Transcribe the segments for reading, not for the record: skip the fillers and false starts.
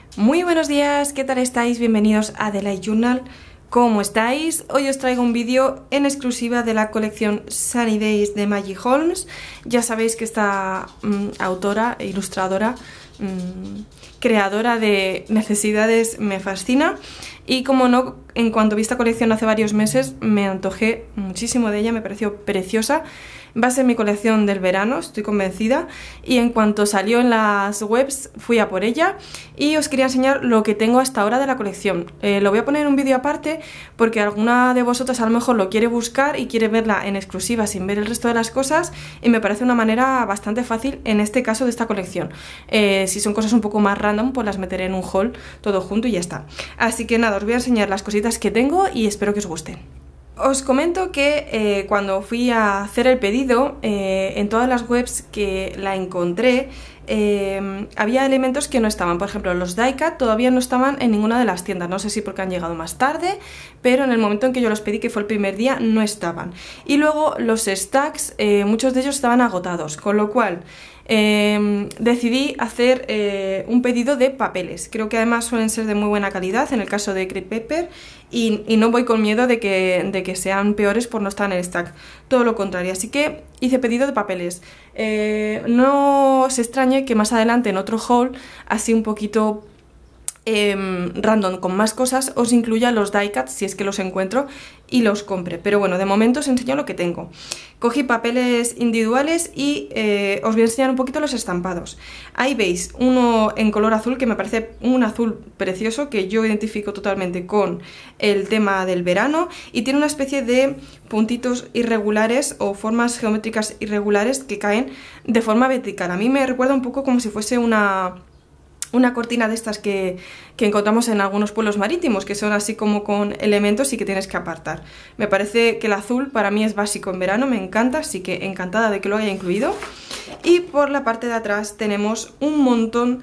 Muy buenos días, ¿qué tal estáis? Bienvenidos a The Light Journal. ¿Cómo estáis? Hoy os traigo un vídeo en exclusiva de la colección Sunny Days de Maggie Holmes. Ya sabéis que esta autora e ilustradora, creadora de necesidades, me fascina. Y como no, en cuanto vi esta colección hace varios meses, me antojé muchísimo de ella, me pareció preciosa. Va a ser mi colección del verano, estoy convencida, y en cuanto salió en las webs fui a por ella y os quería enseñar lo que tengo hasta ahora de la colección. Lo voy a poner en un vídeo aparte porque alguna de vosotras a lo mejor lo quiere buscar y quiere verla en exclusiva sin ver el resto de las cosas, y me parece una manera bastante fácil en este caso de esta colección. Si son cosas un poco más random, pues las meteré en un haul todo junto y ya está. Así que nada, os voy a enseñar las cositas que tengo y espero que os gusten. Os comento que cuando fui a hacer el pedido, en todas las webs que la encontré, había elementos que no estaban. Por ejemplo, los die-cut todavía no estaban en ninguna de las tiendas. No sé si porque han llegado más tarde, pero en el momento en que yo los pedí, que fue el primer día, no estaban. Y luego los stacks, muchos de ellos estaban agotados, con lo cual decidí hacer un pedido de papeles. Creo que además suelen ser de muy buena calidad en el caso de Crepe Paper, y no voy con miedo de que sean peores por no estar en el stack, todo lo contrario. Así que hice pedido de papeles. No se extrañe que más adelante en otro haul, así un poquito random, con más cosas, os incluya los die cuts si es que los encuentro y los compre. Pero bueno, de momento os enseño lo que tengo. Cogí papeles individuales y os voy a enseñar un poquito los estampados. Ahí veis uno en color azul que me parece un azul precioso, que yo identifico totalmente con el tema del verano, y tiene una especie de puntitos irregulares o formas geométricas irregulares que caen de forma vertical. A mí me recuerda un poco como si fuese una cortina de estas que encontramos en algunos pueblos marítimos, que son así como con elementos y que tienes que apartar. Me parece que el azul para mí es básico en verano, me encanta, así que encantada de que lo haya incluido. Y por la parte de atrás tenemos un montón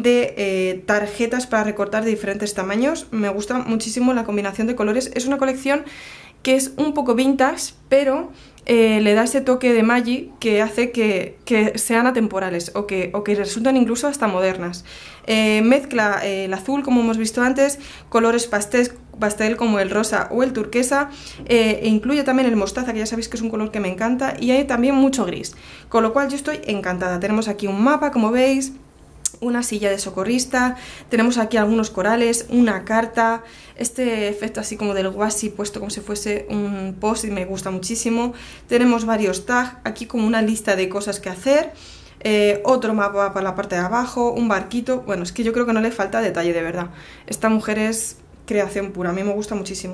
de tarjetas para recortar de diferentes tamaños. Me gusta muchísimo la combinación de colores. Es una colección que es un poco vintage, pero le da ese toque de Maggie que hace que sean atemporales o que resultan incluso hasta modernas. Mezcla el azul, como hemos visto antes, colores pastel como el rosa o el turquesa, e incluye también el mostaza, que ya sabéis que es un color que me encanta, y hay también mucho gris, con lo cual yo estoy encantada. Tenemos aquí un mapa, como veis, una silla de socorrista, tenemos aquí algunos corales, una carta, este efecto así como del washi puesto como si fuese un post, y me gusta muchísimo. Tenemos varios tags, aquí como una lista de cosas que hacer, otro mapa para la parte de abajo, un barquito. Bueno, es que yo creo que no le falta detalle, de verdad. Esta mujer es creación pura, a mí me gusta muchísimo.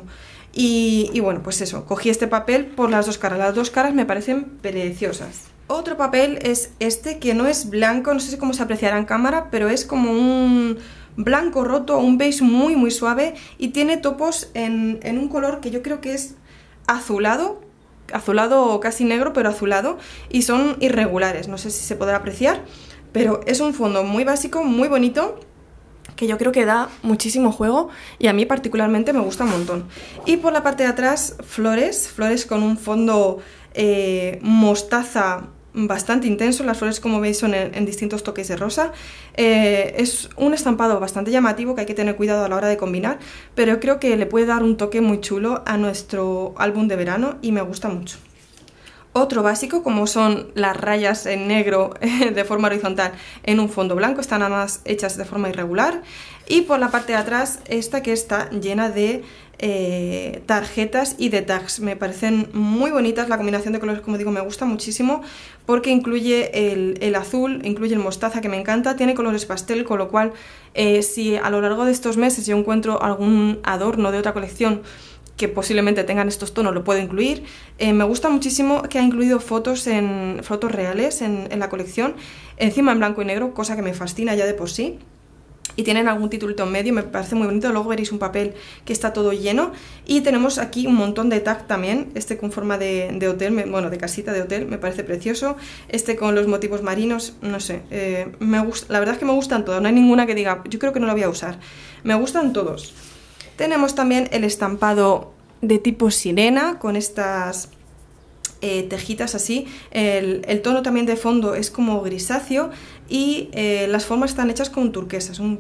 Y bueno, pues eso, cogí este papel por las dos caras me parecen preciosas. Otro papel es este, que no es blanco, no sé cómo se apreciará en cámara, pero es como un blanco roto, un beige muy muy suave, y tiene topos en un color que yo creo que es azulado casi negro, pero azulado, y son irregulares, no sé si se podrá apreciar, pero es un fondo muy básico, muy bonito, que yo creo que da muchísimo juego y a mí particularmente me gusta un montón. Y por la parte de atrás, flores con un fondo mostaza bastante intenso. Las flores, como veis, son en distintos toques de rosa. Es un estampado bastante llamativo que hay que tener cuidado a la hora de combinar, pero creo que le puede dar un toque muy chulo a nuestro álbum de verano y me gusta mucho. Otro básico, como son las rayas en negro de forma horizontal en un fondo blanco, están nada más hechas de forma irregular. Y por la parte de atrás, esta que está llena de tarjetas y de tags. Me parecen muy bonitas, la combinación de colores, como digo, me gusta muchísimo, porque incluye el azul, incluye el mostaza, que me encanta, tiene colores pastel, con lo cual si a lo largo de estos meses yo encuentro algún adorno de otra colección que posiblemente tengan estos tonos, lo puedo incluir. Me gusta muchísimo que ha incluido fotos reales en la colección, encima en blanco y negro, cosa que me fascina ya de por sí. Y tienen algún titulito en medio, me parece muy bonito. Luego veréis un papel que está todo lleno. Y tenemos aquí un montón de tag también. Este con forma de hotel, bueno, de casita de hotel, me parece precioso. Este con los motivos marinos, no sé, me gusta. La verdad es que me gustan todas, no hay ninguna que diga, yo creo que no la voy a usar. Me gustan todos. Tenemos también el estampado de tipo sirena, con estas tejitas así. El tono también de fondo es como grisáceo, y las formas están hechas con turquesa, es un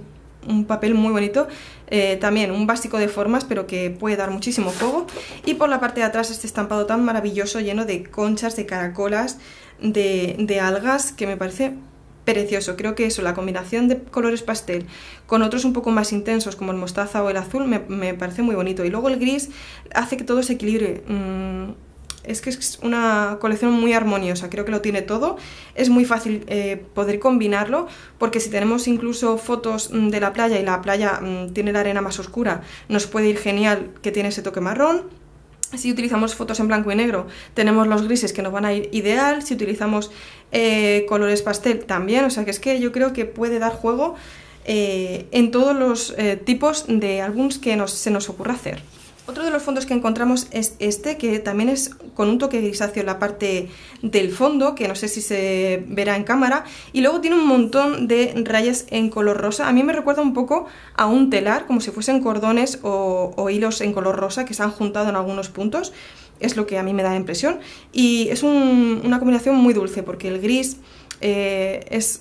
un papel muy bonito. También un básico de formas, pero que puede dar muchísimo juego. Y por la parte de atrás este estampado tan maravilloso, lleno de conchas, de caracolas, de algas, que me parece precioso. Creo que eso, la combinación de colores pastel con otros un poco más intensos como el mostaza o el azul me parece muy bonito. Y luego el gris hace que todo se equilibre. Es que es una colección muy armoniosa, creo que lo tiene todo. Es muy fácil poder combinarlo, porque si tenemos incluso fotos de la playa y la playa tiene la arena más oscura, nos puede ir genial que tiene ese toque marrón. Si utilizamos fotos en blanco y negro, tenemos los grises que nos van a ir ideal. Si utilizamos colores pastel también, o sea que es que yo creo que puede dar juego en todos los tipos de álbums que se nos ocurra hacer. Otro de los fondos que encontramos es este, que también es con un toque grisáceo en la parte del fondo, que no sé si se verá en cámara, y luego tiene un montón de rayas en color rosa. A mí me recuerda un poco a un telar, como si fuesen cordones o hilos en color rosa que se han juntado en algunos puntos. Es lo que a mí me da la impresión, y es una combinación muy dulce, porque el gris es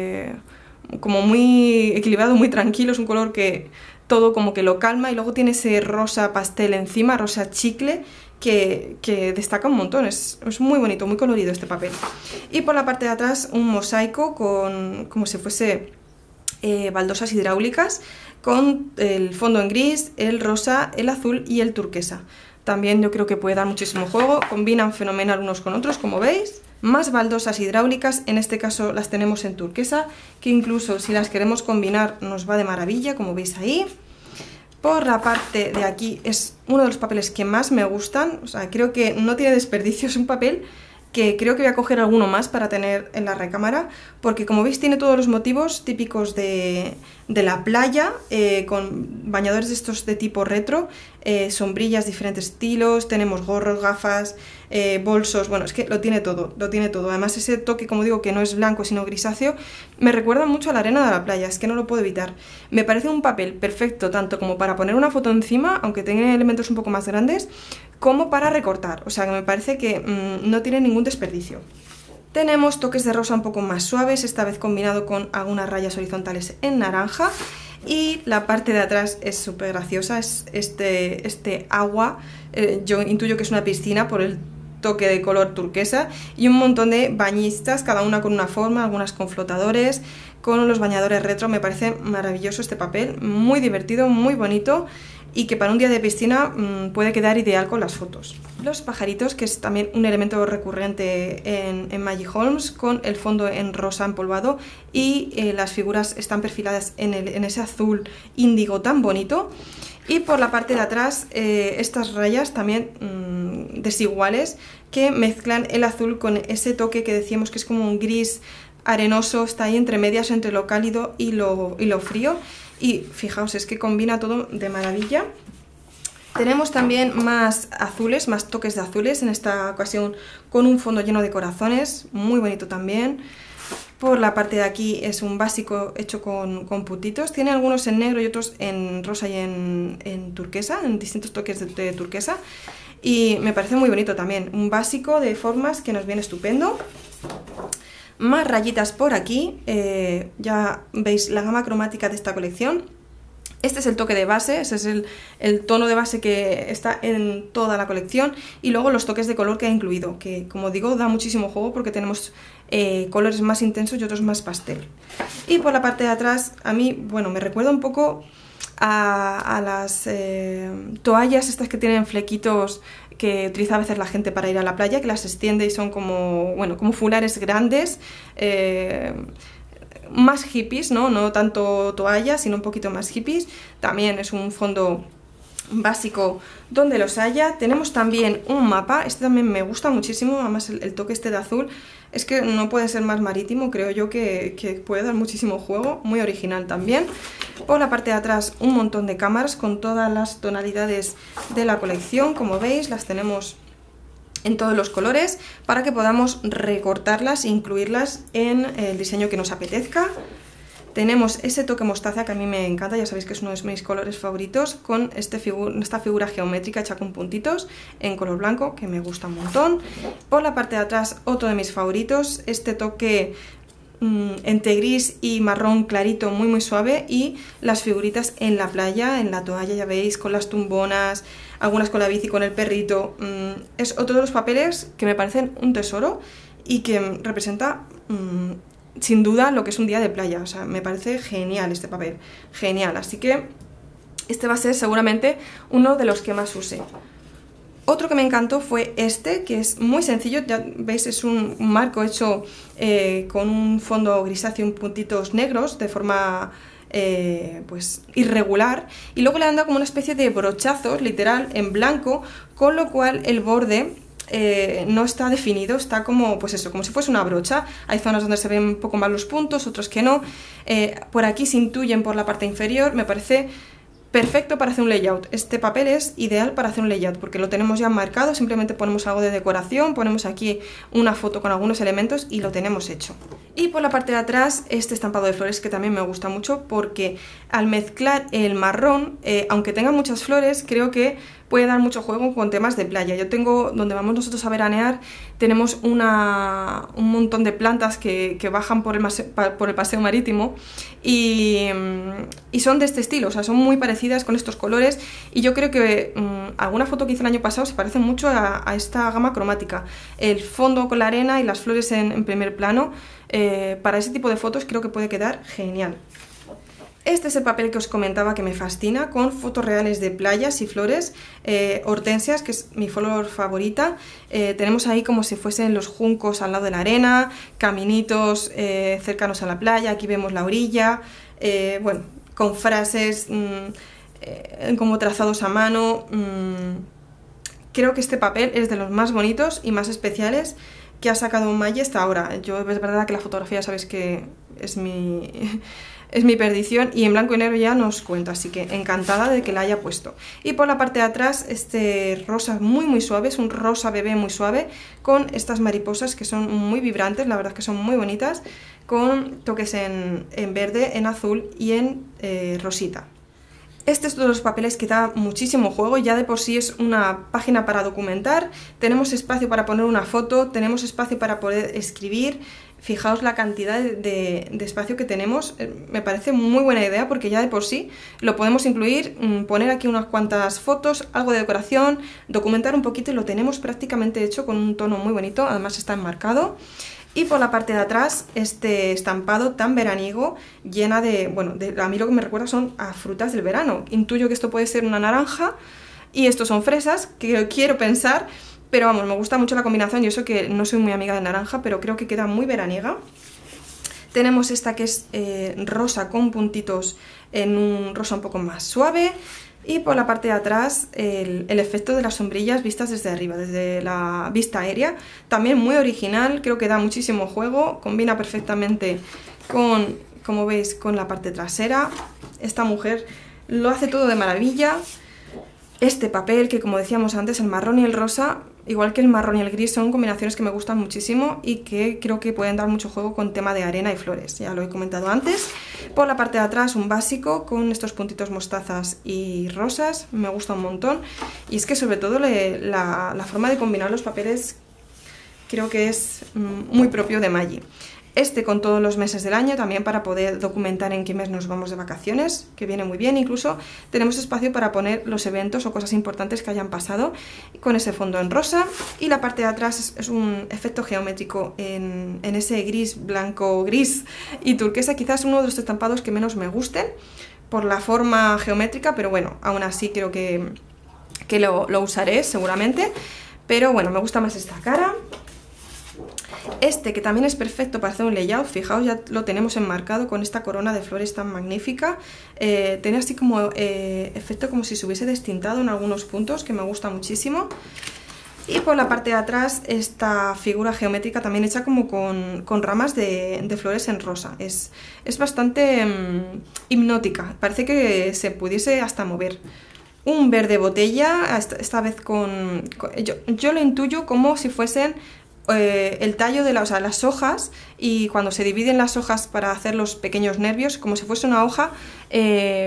como muy equilibrado, muy tranquilo, es un color que todo como que lo calma, y luego tiene ese rosa pastel encima, rosa chicle, que destaca un montón. Es muy bonito, muy colorido este papel. Y por la parte de atrás un mosaico con como si fuese baldosas hidráulicas, con el fondo en gris, el rosa, el azul y el turquesa. También yo creo que puede dar muchísimo juego, combinan fenomenal unos con otros, como veis. Más baldosas hidráulicas, en este caso las tenemos en turquesa, que incluso si las queremos combinar nos va de maravilla, como veis ahí. Por la parte de aquí es uno de los papeles que más me gustan, o sea, creo que no tiene desperdicio, es un papel que creo que voy a coger alguno más para tener en la recámara, porque como veis tiene todos los motivos típicos de la playa, con bañadores de estos de tipo retro, sombrillas, diferentes estilos, tenemos gorros, gafas, bolsos, bueno, es que lo tiene todo, lo tiene todo. Además ese toque, como digo, que no es blanco sino grisáceo, me recuerda mucho a la arena de la playa, es que no lo puedo evitar. Me parece un papel perfecto tanto como para poner una foto encima, aunque tenga elementos un poco más grandes, como para recortar, o sea que me parece que no tiene ningún desperdicio. Tenemos toques de rosa un poco más suaves, esta vez combinado con algunas rayas horizontales en naranja, y la parte de atrás es súper graciosa, es este agua, yo intuyo que es una piscina por el toque de color turquesa, y un montón de bañistas, cada una con una forma, algunas con flotadores, con los bañadores retro. Me parece maravilloso este papel, muy divertido, muy bonito, y que para un día de piscina puede quedar ideal con las fotos. Los pajaritos, que es también un elemento recurrente en Maggie Holmes, con el fondo en rosa empolvado, y las figuras están perfiladas en ese azul índigo tan bonito. Y por la parte de atrás estas rayas también desiguales, que mezclan el azul con ese toque que decíamos que es como un gris arenoso, está ahí entre medias entre lo cálido y lo frío. Y fijaos, es que combina todo de maravilla. Tenemos también más azules, más toques de azules, en esta ocasión con un fondo lleno de corazones, muy bonito también. Por la parte de aquí es un básico hecho con puntitos, tiene algunos en negro y otros en rosa y en turquesa, en distintos toques de turquesa. Y me parece muy bonito también, un básico de formas que nos viene estupendo. Más rayitas por aquí, ya veis la gama cromática de esta colección. Este es el toque de base, ese es el tono de base que está en toda la colección, y luego los toques de color que ha incluido, que como digo da muchísimo juego porque tenemos colores más intensos y otros más pastel. Y por la parte de atrás, a mí, bueno, me recuerda un poco a las toallas estas que tienen flequitos que utiliza a veces la gente para ir a la playa, que las extiende y son como, bueno, como fulares grandes, más hippies, no tanto toallas, sino un poquito más hippies. También es un fondo básico donde los haya. Tenemos también un mapa, este también me gusta muchísimo, además el toque este de azul es que no puede ser más marítimo, creo yo que puede dar muchísimo juego, muy original también. Por la parte de atrás un montón de cámaras con todas las tonalidades de la colección, como veis las tenemos en todos los colores para que podamos recortarlas e incluirlas en el diseño que nos apetezca. Tenemos ese toque mostaza que a mí me encanta, ya sabéis que es uno de mis colores favoritos, con esta figura geométrica hecha con puntitos en color blanco, que me gusta un montón. Por la parte de atrás otro de mis favoritos, este toque entre gris y marrón clarito, muy muy suave, y las figuritas en la playa, en la toalla, ya veis, con las tumbonas, algunas con la bici, con el perrito. Es otro de los papeles que me parecen un tesoro y que representa sin duda lo que es un día de playa. O sea, me parece genial este papel, genial, así que este va a ser seguramente uno de los que más use. Otro que me encantó fue este, que es muy sencillo, ya veis, es un marco hecho con un fondo grisáceo y puntitos negros de forma pues irregular, y luego le han dado como una especie de brochazos, literal, en blanco, con lo cual el borde no está definido, está como, pues eso, como si fuese una brocha. Hay zonas donde se ven un poco más los puntos, otros que no. Por aquí se intuyen por la parte inferior. Me parece perfecto para hacer un layout. Este papel es ideal para hacer un layout porque lo tenemos ya marcado, simplemente ponemos algo de decoración, ponemos aquí una foto con algunos elementos y lo tenemos hecho. Y por la parte de atrás, este estampado de flores que también me gusta mucho porque al mezclar el marrón, aunque tenga muchas flores, creo que puede dar mucho juego con temas de playa. Yo tengo, donde vamos nosotros a veranear, tenemos un montón de plantas que bajan por el paseo marítimo y son de este estilo, o sea, son muy parecidas con estos colores, y yo creo que alguna foto que hice el año pasado se parece mucho a esta gama cromática. El fondo con la arena y las flores en primer plano, para ese tipo de fotos creo que puede quedar genial. Este es el papel que os comentaba que me fascina, con fotos reales de playas y flores, hortensias, que es mi flor favorita. Tenemos ahí como si fuesen los juncos al lado de la arena, caminitos cercanos a la playa, aquí vemos la orilla, bueno, con frases como trazados a mano. Creo que este papel es de los más bonitos y más especiales que ha sacado Maggi hasta ahora. Yo es verdad que la fotografía sabéis que es mi perdición, y en blanco y negro ya no os cuento, así que encantada de que la haya puesto. Y por la parte de atrás, este rosa muy muy suave, es un rosa bebé muy suave, con estas mariposas que son muy vibrantes, la verdad es que son muy bonitas, con toques en verde, en azul y en rosita. Este es uno de los papeles que da muchísimo juego, ya de por sí es una página para documentar, tenemos espacio para poner una foto, tenemos espacio para poder escribir. Fijaos la cantidad de espacio que tenemos, me parece muy buena idea porque ya de por sí lo podemos incluir, poner aquí unas cuantas fotos, algo de decoración, documentar un poquito, y lo tenemos prácticamente hecho con un tono muy bonito, además está enmarcado. Y por la parte de atrás, este estampado tan veraniego, llena de, bueno, a mí lo que me recuerda son a frutas del verano. Intuyo que esto puede ser una naranja y estos son fresas, que quiero pensar, pero vamos, me gusta mucho la combinación. Yo eso que no soy muy amiga de naranja, pero creo que queda muy veraniega. Tenemos esta que es rosa con puntitos en un rosa un poco más suave. Y por la parte de atrás el efecto de las sombrillas vistas desde arriba, desde la vista aérea, también muy original, creo que da muchísimo juego, combina perfectamente con, como veis, con la parte trasera. Esta mujer lo hace todo de maravilla. Este papel, que como decíamos antes, el marrón y el rosa, igual que el marrón y el gris, son combinaciones que me gustan muchísimo y que creo que pueden dar mucho juego con tema de arena y flores, ya lo he comentado antes. Por la parte de atrás un básico con estos puntitos mostazas y rosas, me gusta un montón, y es que sobre todo la forma de combinar los papeles creo que es muy propio de Maggi. Este con todos los meses del año, también para poder documentar en qué mes nos vamos de vacaciones, que viene muy bien. Incluso tenemos espacio para poner los eventos o cosas importantes que hayan pasado, con ese fondo en rosa. Y la parte de atrás es un efecto geométrico en ese gris, blanco, gris y turquesa. Quizás uno de los estampados que menos me gusten por la forma geométrica, pero bueno, aún así creo que lo usaré seguramente. Pero bueno, me gusta más esta cara. Este, que también es perfecto para hacer un layout, fijaos, ya lo tenemos enmarcado con esta corona de flores tan magnífica. Tiene así como efecto como si se hubiese destintado en algunos puntos, que me gusta muchísimo. Y por la parte de atrás esta figura geométrica también hecha como con ramas de flores en rosa. Es bastante hipnótica, parece que se pudiese hasta mover. Un verde botella, esta vez yo lo intuyo como si fuesen el tallo de las hojas, y cuando se dividen las hojas para hacer los pequeños nervios, como si fuese una hoja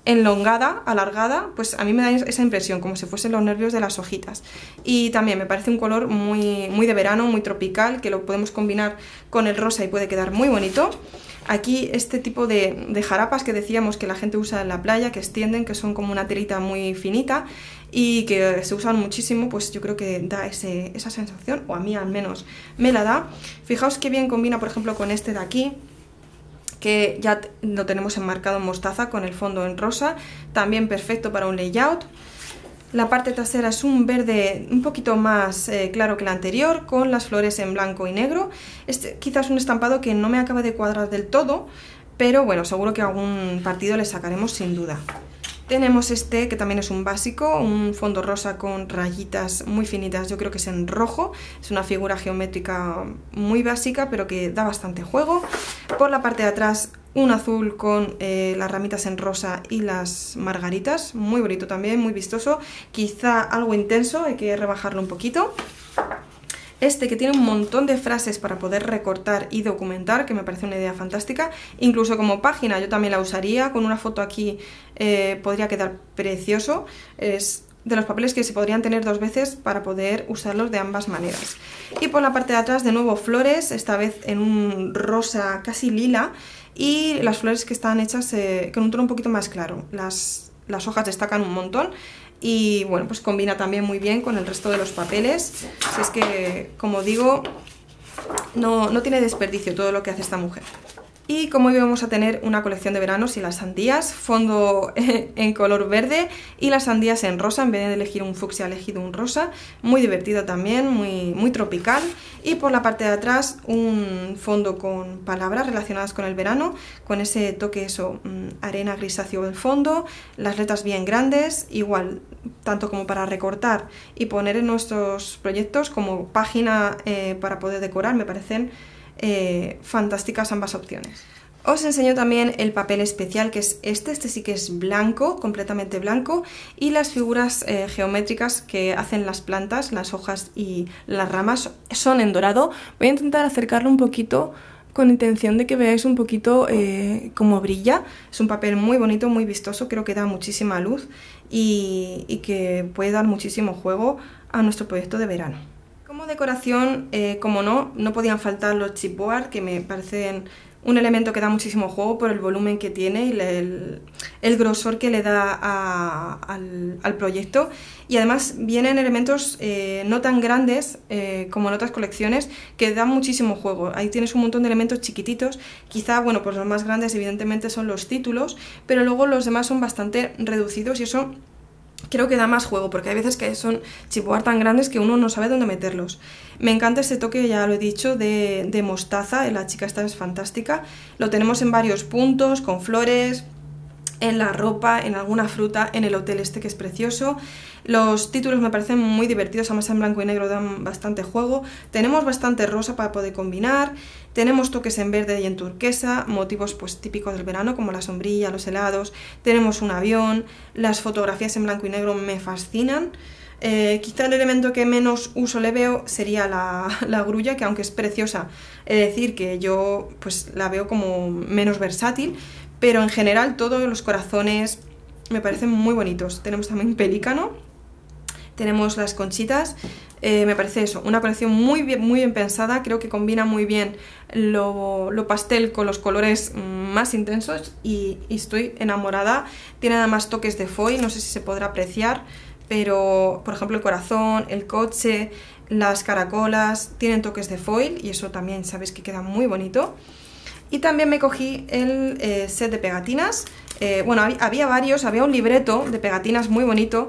enlongada, alargada, pues a mí me da esa impresión, como si fuesen los nervios de las hojitas. Y también me parece un color muy de verano, muy tropical, que lo podemos combinar con el rosa y puede quedar muy bonito. Aquí este tipo de jarapas que decíamos que la gente usa en la playa, que extienden, que son como una telita muy finita y que se usan muchísimo, pues yo creo que da esa sensación, o a mí al menos me la da. Fijaos qué bien combina, por ejemplo, con este de aquí, que ya lo tenemos enmarcado en mostaza con el fondo en rosa, también perfecto para un layout. La parte trasera es un verde un poquito más claro que el anterior, con las flores en blanco y negro. Este quizás un estampado que no me acaba de cuadrar del todo, pero bueno, seguro que algún partido le sacaremos sin duda. Tenemos este que también es un básico, un fondo rosa con rayitas muy finitas, yo creo que es en rojo. Es una figura geométrica muy básica, pero que da bastante juego. Por la parte de atrás un azul con las ramitas en rosa y las margaritas, muy bonito también, muy vistoso. Quizá algo intenso, hay que rebajarlo un poquito. Este que tiene un montón de frases para poder recortar y documentar, que me parece una idea fantástica. Incluso como página yo también la usaría, con una foto aquí podría quedar precioso. Es de los papeles que se podrían tener dos veces para poder usarlos de ambas maneras. Y por la parte de atrás de nuevo flores, esta vez en un rosa casi lila, y las flores que están hechas con un tono un poquito más claro. Las hojas destacan un montón. Y bueno, pues combina también muy bien con el resto de los papeles. Si es que, como digo, no tiene desperdicio todo lo que hace esta mujer. Y como hoy vamos a tener una colección de veranos y las sandías, fondo en color verde y las sandías en rosa, en vez de elegir un fucsia he elegido un rosa, muy divertido también, muy tropical. Y por la parte de atrás un fondo con palabras relacionadas con el verano, con ese toque arena grisáceo del fondo, las letras bien grandes, igual tanto como para recortar y poner en nuestros proyectos como página para poder decorar, me parecen fantásticas ambas opciones. Os enseño también el papel especial, que es este sí que es blanco, completamente blanco, y las figuras geométricas que hacen las plantas, las hojas y las ramas son en dorado. Voy a intentar acercarlo un poquito con intención de que veáis un poquito cómo brilla. Es un papel muy bonito, muy vistoso, creo que da muchísima luz y que puede dar muchísimo juego a nuestro proyecto de verano. Como decoración, como no podían faltar los chipboard, que me parecen un elemento que da muchísimo juego por el volumen que tiene y el grosor que le da al proyecto. Y además vienen elementos no tan grandes como en otras colecciones, que dan muchísimo juego. Ahí tienes un montón de elementos chiquititos. Quizá, bueno, pues los más grandes evidentemente son los títulos, pero luego los demás son bastante reducidos y eso creo que da más juego, porque hay veces que son chipboard tan grandes que uno no sabe dónde meterlos. Me encanta este toque, ya lo he dicho, de mostaza. La chica esta es fantástica. Lo tenemos en varios puntos, con flores, en la ropa, en alguna fruta, en el hotel este que es precioso. Los títulos me parecen muy divertidos, además en blanco y negro dan bastante juego. Tenemos bastante rosa para poder combinar. Tenemos toques en verde y en turquesa, motivos pues típicos del verano como la sombrilla, los helados. Tenemos un avión, las fotografías en blanco y negro me fascinan. Quizá el elemento que menos uso le veo sería la grulla, que aunque es preciosa, he de decir que yo pues la veo como menos versátil, pero en general todos los corazones me parecen muy bonitos. Tenemos también pelícano, tenemos las conchitas. Me parece eso, una colección muy bien pensada. Creo que combina muy bien lo pastel con los colores más intensos y estoy enamorada. Tiene además toques de foil, no sé si se podrá apreciar, pero por ejemplo el corazón, el coche, las caracolas tienen toques de foil y eso también sabéis que queda muy bonito. Y también me cogí el set de pegatinas. Bueno, había varios, había un libreto de pegatinas muy bonito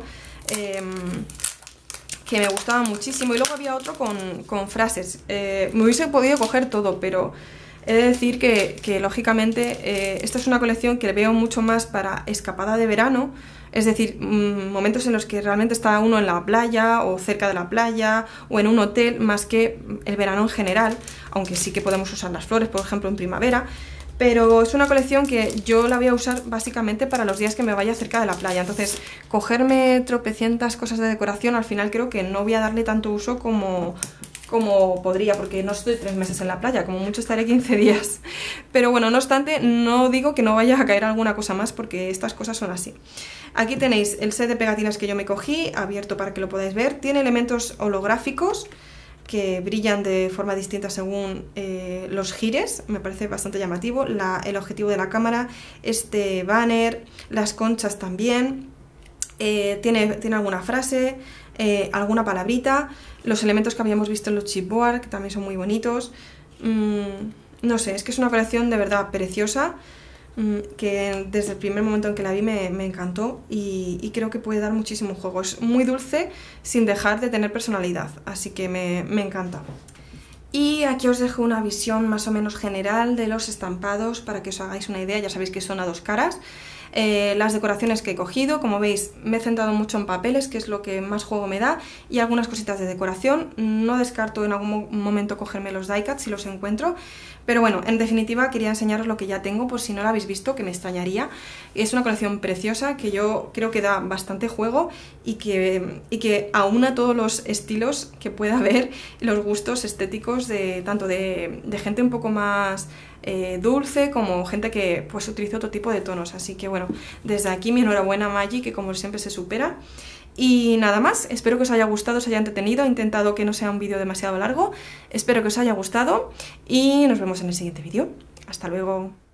que me gustaba muchísimo, y luego había otro con frases. Me hubiese podido coger todo, pero he de decir que lógicamente esta es una colección que veo mucho más para escapada de verano, es decir, momentos en los que realmente está uno en la playa o cerca de la playa o en un hotel, más que el verano en general, aunque sí que podemos usar las flores, por ejemplo, en primavera. Pero es una colección que yo la voy a usar básicamente para los días que me vaya cerca de la playa. Entonces, cogerme tropecientas cosas de decoración, al final creo que no voy a darle tanto uso como como podría, porque no estoy 3 meses en la playa, como mucho estaré 15 días. Pero bueno, no obstante, no digo que no vaya a caer alguna cosa más, porque estas cosas son así. Aquí tenéis el set de pegatinas que yo me cogí, abierto para que lo podáis ver. Tiene elementos holográficos que brillan de forma distinta según los gires, me parece bastante llamativo. El objetivo de la cámara, este banner, las conchas también. Tiene alguna frase, alguna palabrita, los elementos que habíamos visto en los chipboard, que también son muy bonitos. No sé, es que es una colección de verdad preciosa, que desde el primer momento en que la vi me encantó y creo que puede dar muchísimo juego. Es muy dulce sin dejar de tener personalidad, así que me encanta. Y aquí os dejo una visión más o menos general de los estampados para que os hagáis una idea. Ya sabéis que son a 2 caras. Las decoraciones que he cogido, como veis, me he centrado mucho en papeles, que es lo que más juego me da, y algunas cositas de decoración. No descarto en algún momento cogerme los die cuts si los encuentro, pero bueno, en definitiva quería enseñaros lo que ya tengo, por si no lo habéis visto, que me extrañaría. Es una colección preciosa que yo creo que da bastante juego y que aúna todos los estilos que pueda haber, los gustos estéticos tanto de gente un poco más dulce, como gente que pues utiliza otro tipo de tonos. Así que bueno, desde aquí mi enhorabuena a Maggi, que como siempre se supera. Y nada más, espero que os haya gustado, os haya entretenido. He intentado que no sea un vídeo demasiado largo. Espero que os haya gustado y nos vemos en el siguiente vídeo. Hasta luego.